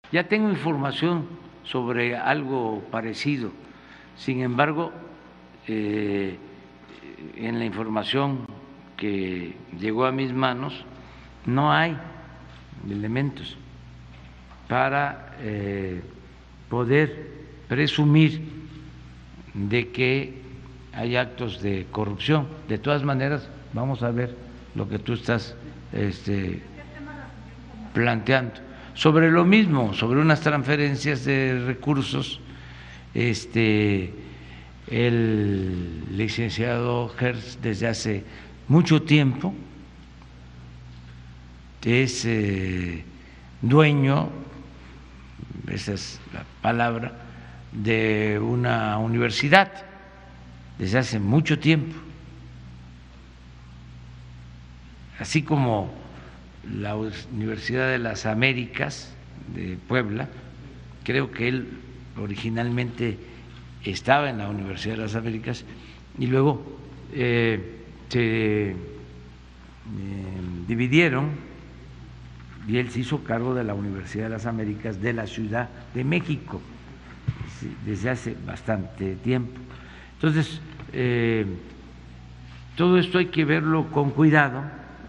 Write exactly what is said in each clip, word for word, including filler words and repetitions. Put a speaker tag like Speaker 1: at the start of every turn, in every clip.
Speaker 1: Ya tengo información sobre algo parecido, sin embargo, eh, en la información que llegó a mis manos no hay elementos para eh, poder presumir de que hay actos de corrupción. De todas maneras, vamos a ver lo que tú estás este, planteando. Sobre lo mismo, sobre unas transferencias de recursos, este, el licenciado Hertz desde hace mucho tiempo es eh, dueño, esa es la palabra, de una universidad desde hace mucho tiempo, así como la Universidad de las Américas de Puebla. Creo que él originalmente estaba en la Universidad de las Américas y luego eh, se eh, dividieron y él se hizo cargo de la Universidad de las Américas de la Ciudad de México desde hace bastante tiempo. Entonces, eh, todo esto hay que verlo con cuidado,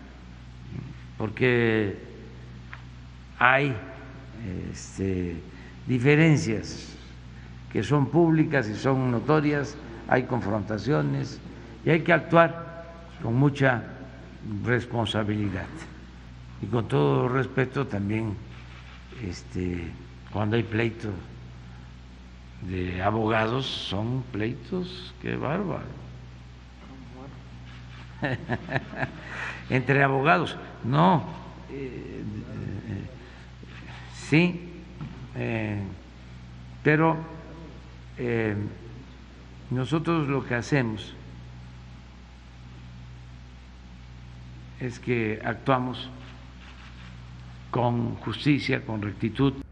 Speaker 1: porque hay este, diferencias que son públicas y son notorias, hay confrontaciones y hay que actuar con mucha responsabilidad y con todo respeto también, este, cuando hay pleitos de abogados, son pleitos, qué bárbaro. Entre abogados, no, eh, eh, sí, eh, pero eh, nosotros lo que hacemos es que actuamos con justicia, con rectitud.